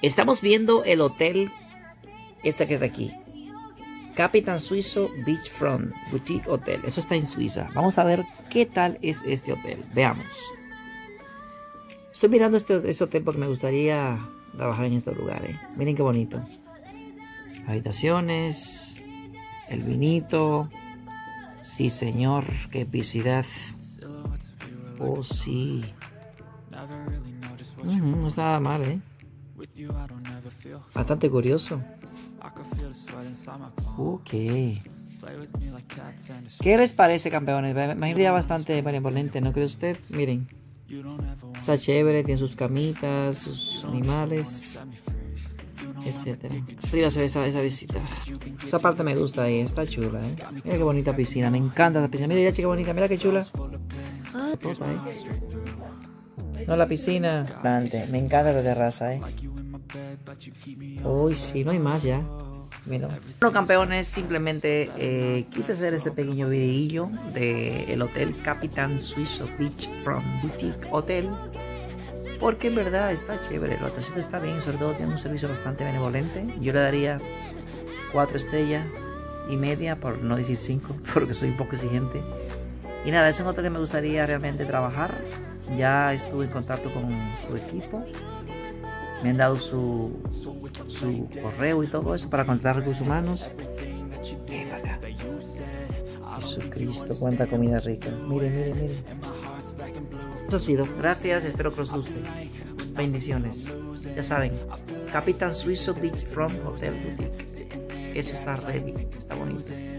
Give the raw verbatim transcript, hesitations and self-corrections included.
Estamos viendo el hotel, este que está aquí. Capitán Suizo Beachfront Boutique Hotel. Eso está en Suiza. Vamos a ver qué tal es este hotel. Veamos. Estoy mirando este, este hotel porque me gustaría trabajar en este lugar. ¿eh? Miren qué bonito. Habitaciones. El vinito. Sí, señor. Qué epicidad. Oh, sí. Mm, no está nada mal, ¿eh? Bastante curioso. Ok. ¿Qué les parece, campeones? Me imagino bastante benevolente, ¿no cree usted? Miren. Está chévere, tiene sus camitas, sus animales, etcétera. Arriba se ve esa, esa visita. Esa parte me gusta ahí, está chula, ¿eh? Mira qué bonita piscina, me encanta esa piscina. Mira, ya chica bonita, mira qué chula. Ah, toda, ¿eh? No, la piscina. Bastante. Me encanta la terraza, ¿eh? Uy, sí, no hay más ya. Mira. Bueno, campeones, simplemente eh, quise hacer este pequeño videillo del hotel Capitán Suizo Beachfront Boutique Hotel. Porque en verdad está chévere, el hotelcito está bien, sobre todo tiene un servicio bastante benevolente. Yo le daría cuatro estrellas y media, por no decir cinco, porque soy un poco exigente. Y nada, es un hotel que me gustaría realmente trabajar. Ya estuve en contacto con su equipo. Me han dado su, su correo y todo eso para contratar recursos humanos. Ven acá. Jesucristo, cuánta comida rica. Miren, miren, miren. Eso ha sido. Gracias, espero que os guste. Bendiciones. Ya saben, Capitán Suizo Beachfront Hotel Boutique. Eso está ready, está bonito.